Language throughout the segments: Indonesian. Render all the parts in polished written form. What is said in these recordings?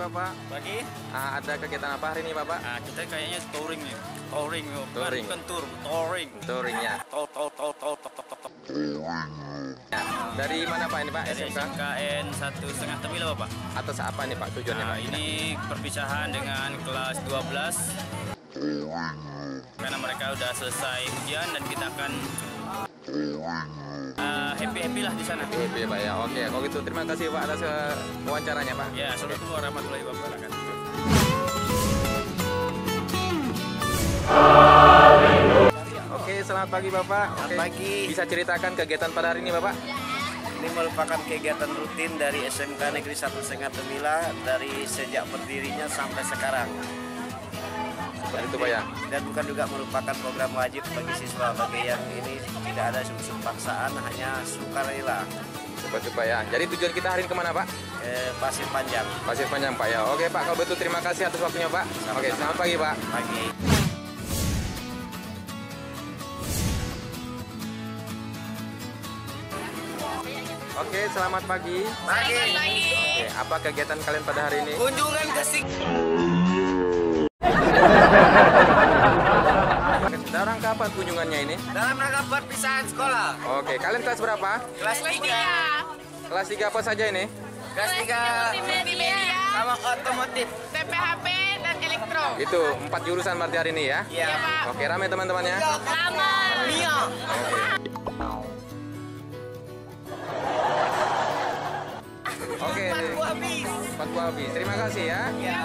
Bapak. Pagi. Ada kegiatan apa hari ini Bapak? Kita kayaknya touring nih. Touring. Bukan tour, touring. Touringnya. Ya. Dari mana Pak ini Pak? Dari SMK? SMKN 1,5 Temila Bapak. Atas apa nih Pak tujuannya Pak? Ini perpisahan dengan kelas 12. Karena mereka udah selesai ujian dan kita akan happy lah di sana. Happy Pak ya. Oke, kalau gitu terima kasih Pak atas wawancaranya Pak. Ya, assalamualaikum warahmatullahi wabarakatuh. Oke, selamat pagi Bapak. Selamat pagi. Bisa ceritakan kegiatan pada hari ini Bapak? Ini merupakan kegiatan rutin dari SMK Negeri 1 Sengat Temila dari sejak berdirinya sampai sekarang. Seperti itu Pak ya. Dan bukan juga merupakan program wajib bagi siswa. Bagi yang ini tidak ada unsur paksaan, hanya sukarela. Seperti itu Pak ya. Jadi tujuan kita hari ini kemana Pak? Pasir Panjang. Pasir Panjang Pak ya. Oke Pak, kalau betul terima kasih atas waktunya Pak. Oke, selamat pagi Pak. Pagi. Oke, selamat pagi. Pagi. Oke, apa kegiatan kalian pada hari ini? Kunjungan ke Dalam rangka apa kunjungannya ini? dalam rangka perpisahan sekolah. Oke, kalian kelas berapa? Kelas 3. Kelas 3 apa saja ini? Kelas 3 Multimedia, sama otomotif. TPHP, dan elektro. Itu 4 jurusan berarti hari ini ya? Iya. Oke, ramai teman-temannya. Lama. Mio. Oke. Habis. 4 buah habis. Terima kasih ya. Ya.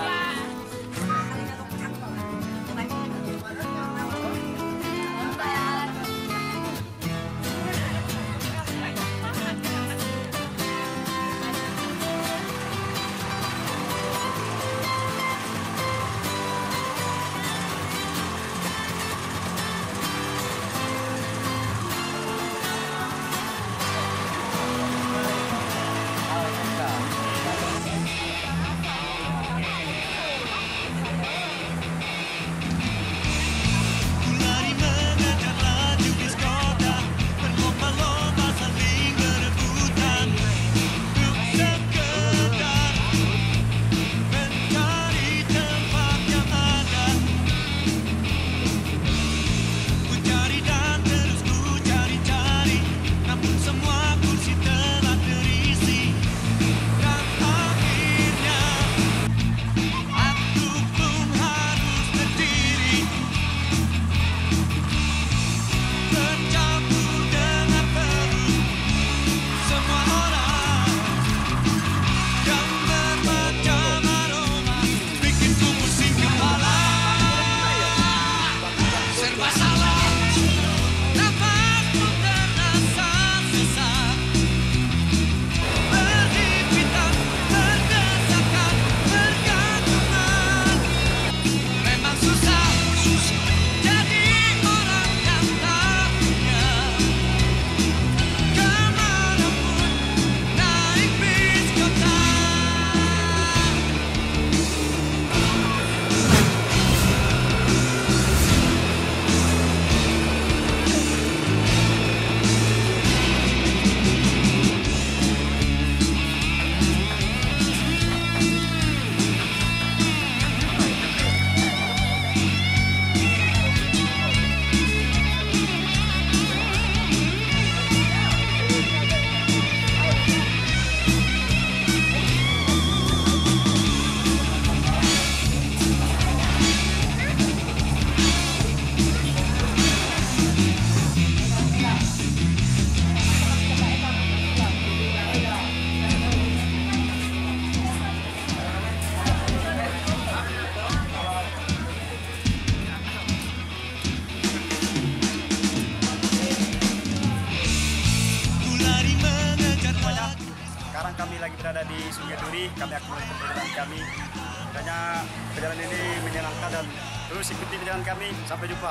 Sekarang kami lagi berada di Sungai Duri, kami akan melanjutkan perjalanan kami. Katanya perjalanan ini menyenangkan dan terus ikuti perjalanan kami. Sampai jumpa.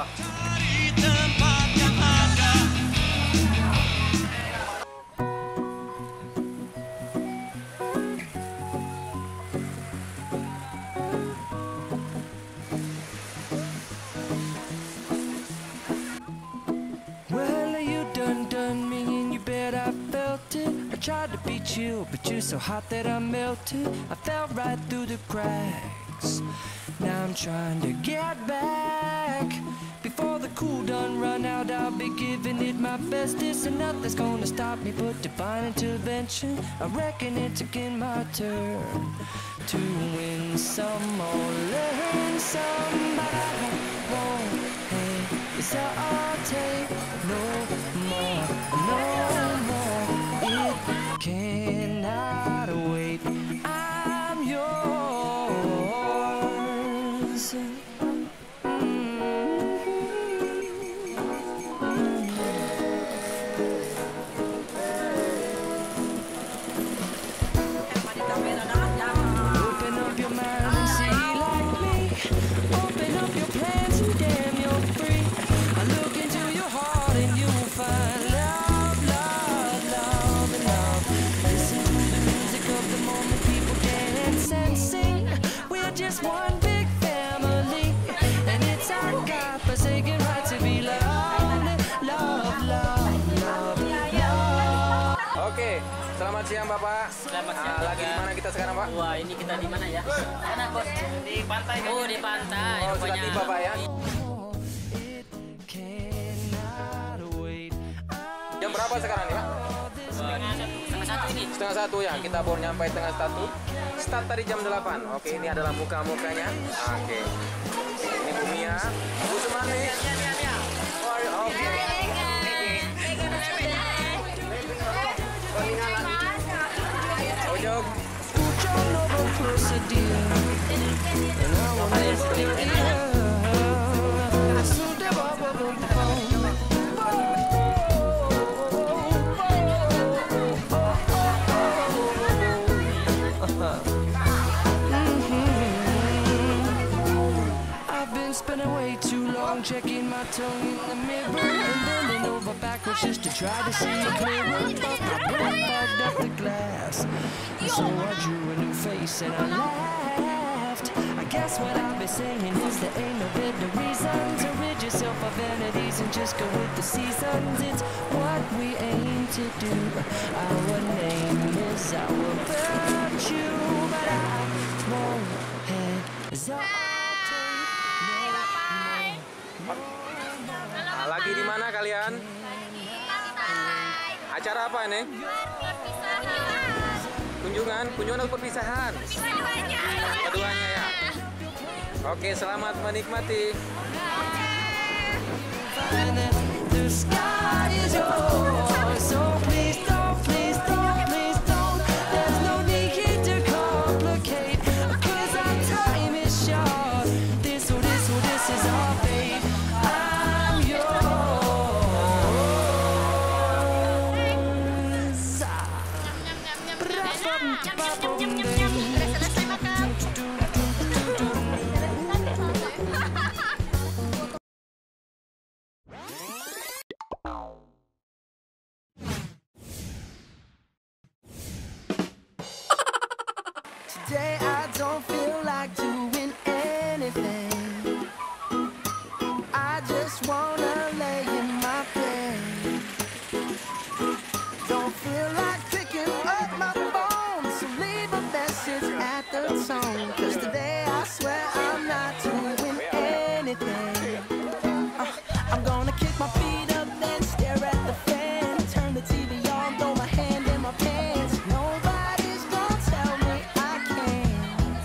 Well, you done me and you bet I felt it. I tried to be chill, but you fire so hot that I melted. I fell right through the cracks. Now I'm trying to get back. Before the cool done run out, I'll be giving it my bestest, and nothing's gonna stop me but divine intervention. I reckon it's again my turn to win some or learn some, but I won't hesitate no more, no more. It cannot wait. I'm yours. Just one big family, and it's our God-forsaken right to be loved, love, love, love, love. Oke, selamat siang Bapak. Selamat siang. Lagi di mana kita sekarang Pak? Wah, ini kita di mana ya? Sana bos. Di pantai. Oh, di pantai. Oh, sudah tiba Pak ya? Jam berapa sekarang nih Pak? Setengah satu ini. Setengah satu ya, kita baru nyampe setengah satu. Start tadi jam 8. Oke, ini adalah muka-mukanya. Oke. Ini Bu Mia, Bu Sumani. Oke. Ojok. Spending way too long checking my tongue in the mirror and bending over backwards just to try to see it clearer. But my brain fogged up the glass, so I drew a new face and I laughed. I guess what I've been saying is there ain't no better reason to rid yourself of vanities and just go with the seasons. It's what we aim to do. Our name is our virtue, but I won't hesitate. Lagi di mana kalian? Acara apa ini? Kunjungan atau perpisahan? Keduanya ya. Oke, selamat menikmati. Today I don't feel like doing anything. I just wanna lay in my bed. Don't feel like picking up my phone, so leave a message at the tone. 'Cause today I swear I'm not doing anything. I'm gonna kick my feet up, then stare at the fan. Turn the TV on, throw my hand in my pants. Nobody's gonna tell me I can't.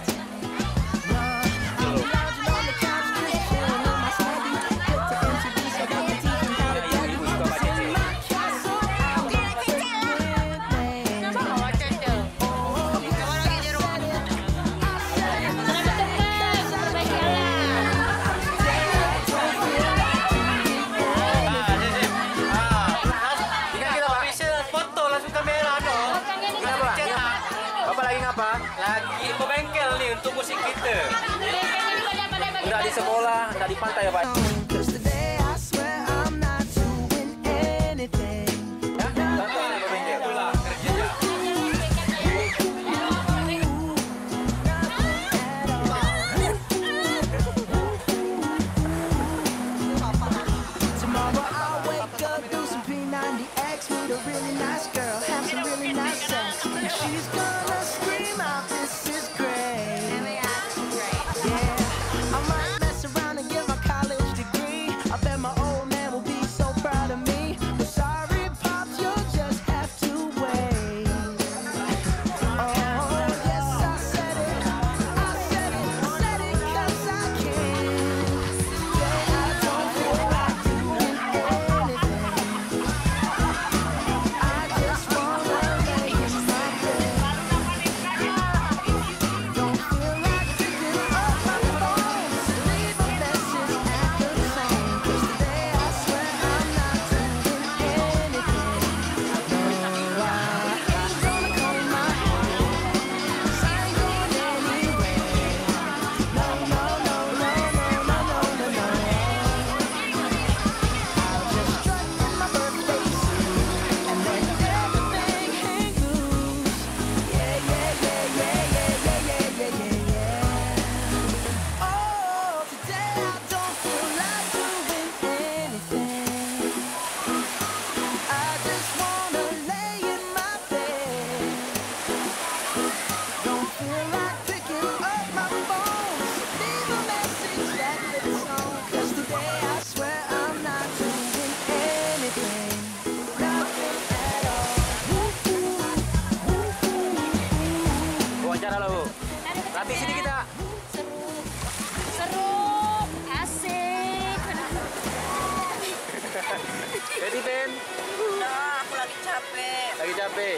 I'm lounging on the couch, just chilling in my snuggie. Get to introduce my baby teeth and how to get it. In my castle, I'm gonna take anything. Foto langsung kamera dong. Bapak lagi ngapa? Lagi ke bengkel nih untuk musik kita. Enggak di sekolah, enggak di pantai ya Pak? 'Cause today I swear I'm not doing anything. Ya, bantuin ke bengkel. Itulah kerjanya. Tomorrow I'll wake up, do some P90X, meet a really nice girl, have some really nice sex. And she's gonna sampai.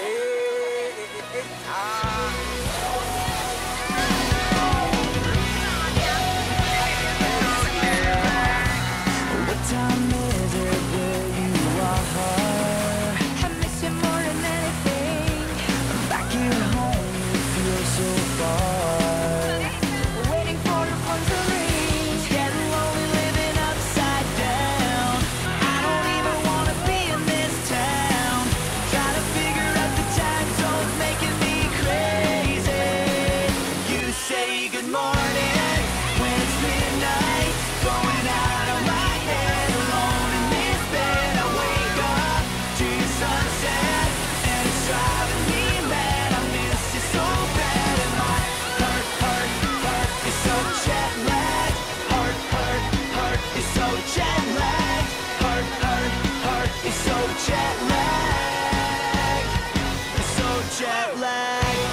What time is it where you are? I miss you more than anything. Back here home, you feel so far. Waiting for the phone to ring. Getting lonely, living upside down. I don't even wanna be in this town. Trying to figure out the time zones, making me crazy. You say good morning when it's midnight, going out of my head, alone in this bed. I wake up to your sunset, and it's driving me mad. I miss you so bad, and my heart is so jet lagged. Heart is so jet lagged. Heart is so jet lagged. It's so jet lagged.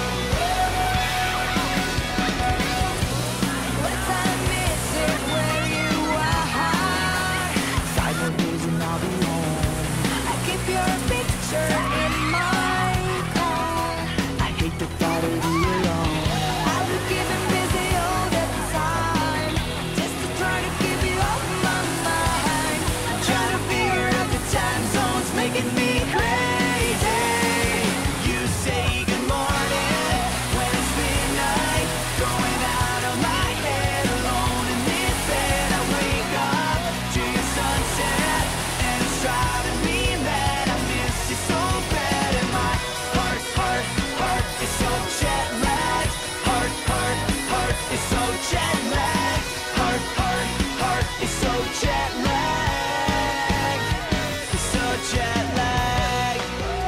What time is it where you are? 5 more days and I'll be home. I keep your picture in my car. I hate the thought of you alone. I was keeping busy all the time, just to try to keep you off my mind. Trying to figure out the time zones, making me crazy. You say good morning when it's midnight, going out of my head, alone in this bed. I wake up to your sunset, and it's driving me mad. I miss you so bad, and my heart is so jet lagged. Heart is so jet lagged. Heart is so jet lagged. It's so jet lagged.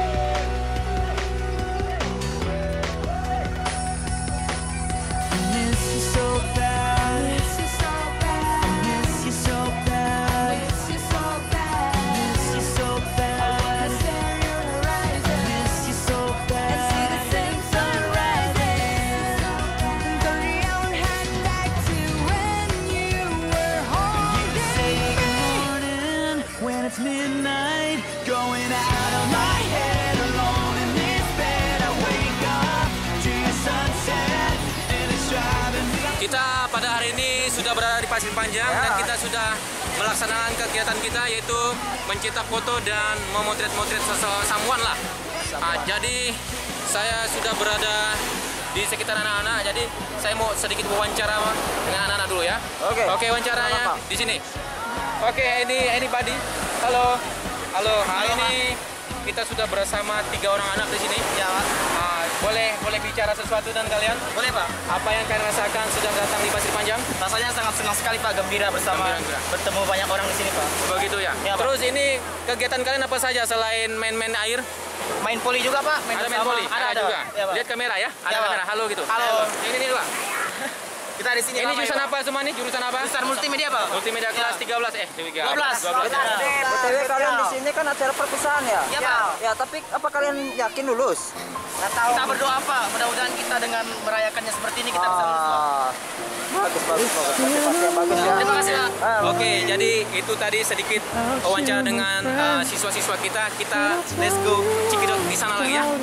I miss you so bad. I miss you so bad. I miss you so bad. I miss you so bad. I miss you so bad. I stare you in the horizon. I miss you so bad. And see the same sun rising. 30-hour head back to when you were home. You say good morning when it's midnight, going out of my head, alone in this bed. I wake up to your sunset, and it's driving me. Kita pada hari ini sudah berada di Pasir Panjang dan kita sudah melaksanakan kegiatan kita, yaitu mencetak foto dan memotret-motret someone lah. Jadi saya sudah berada di sekitar anak-anak, jadi saya mau sedikit wawancara dengan anak-anak dulu ya. Oke, wawancaranya di sini. Oke, ini Buddy. Halo. Hari ini kita sudah bersama 3 orang anak di sini. Ya, Pak. Boleh bicara sesuatu dengan kalian? Boleh, Pak. Apa yang kalian rasakan sudah datang di Pasir Panjang? Rasanya sangat senang sekali, Pak. Gembira bersama Gembira. bertemu banyak orang di sini, Pak. Begitu ya? Ya, Pak. Terus ini kegiatan kalian apa saja selain main-main air? Main poli juga, Pak. Ada main bersama. voli? Ada juga? Ya, Pak. Lihat kamera ya? Ada Ya, Pak. kamera, halo gitu? Halo. Ini Pak. Kita di sini. Ini ramai, jurusan Pak. apa semua nih? Jurusan apa? Jurusan multimedia, Pak. Multimedia kelas 13, 12. 12 ya? BTW kalian di sini kan acara perpisahan ya? Ya, Pak. Ya, tapi apa kalian yakin lulus? Nggak tahu. Kita berdoa, Pak. Mudah-mudahan kita dengan merayakannya seperti ini kita bisa lulus, Pak. Bagus. Motivasi yang bagus ya. Terima kasih, Pak. Oke, jadi itu tadi sedikit wawancara dengan siswa-siswa kita. Kita let's go cekidot di sana lagi ya.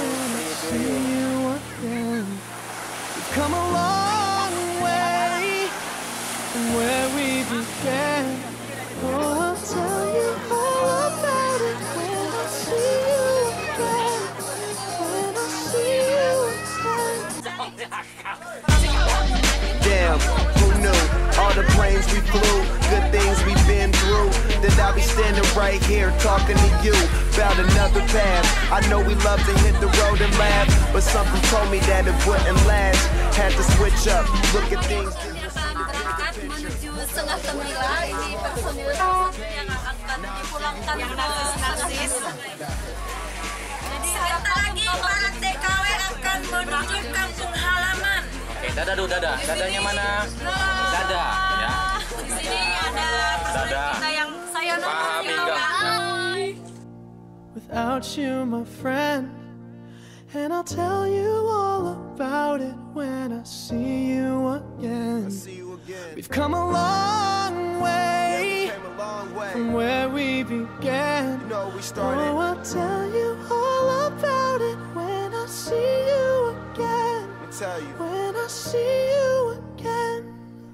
Come a long way from where we began. Oh, I'll tell you all about it when I see you again. When I see you again. Damn, who knew? All the planes we flew, good things we've been through. That I'll be standing right here talking to you about another path. I know we love to hit the road and laugh, but something told me that it wouldn't last. Had to switch up, look at things. Menuju setengah 9 ini personil yang akan dipulangkan ke Narsis. Jadi sebentar lagi para TKW akan menuju kampung halaman. Oke, dada dulu, dada. Dadanya mana? Dada, ya. Di sini ada personil kita yang saya Paha pinggang. Without you, my friend, and I'll tell you all about it when I see you again. We've come a long way from where we began. Oh, I'll tell you all about see you again. Let me tell you. When I see you again.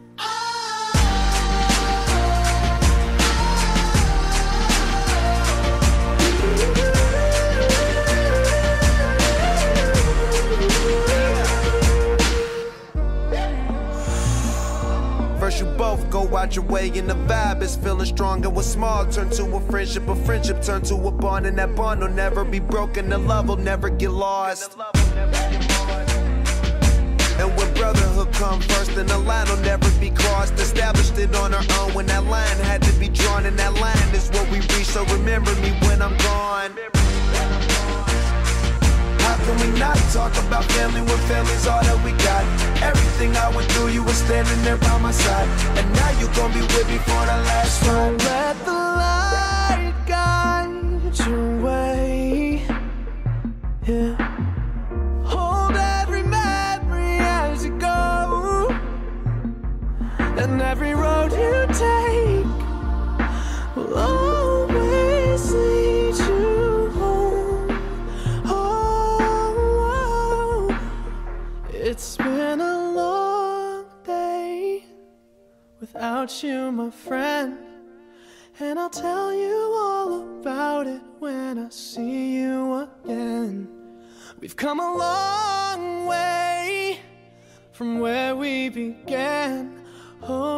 First you both go out your way and the vibe is feeling strong, and what's small turn to a friendship turn to a bond, and that bond will never be broken, the love will never get lost. And when brotherhood come first, then the line will never be crossed. Established it on our own when that line had to be drawn, and that line is what we reach, so remember me when I'm gone. How can we not talk about family when family's all that we got? Everything I went through, you were standing there by my side, and now you gon' be with me for the last time. Don't let the light guide your way. Yeah. Hold every memory as you go, and every road you take will always lead you home. Oh, it's been a long day without you, my friend, and I'll tell you all about it when I see you again. We've come a long way from where we began. Oh,